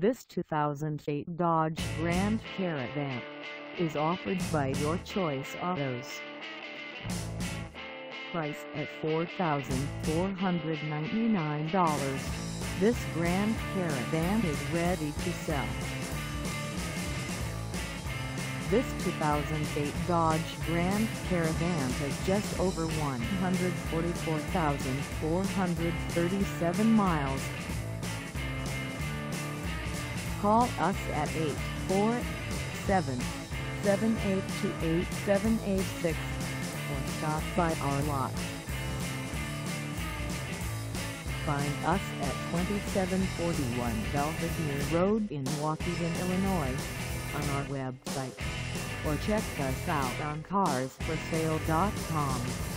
This 2008 Dodge Grand Caravan is offered by Your Choice Autos. Price at $4,499, this Grand Caravan is ready to sell. This 2008 Dodge Grand Caravan has just over 144,437 miles. Call us at 847-782-8786 or stop by our lot. Find us at 2741 Belvidere Road in Waukegan, Illinois, on our website, or check us out on carsforsale.com.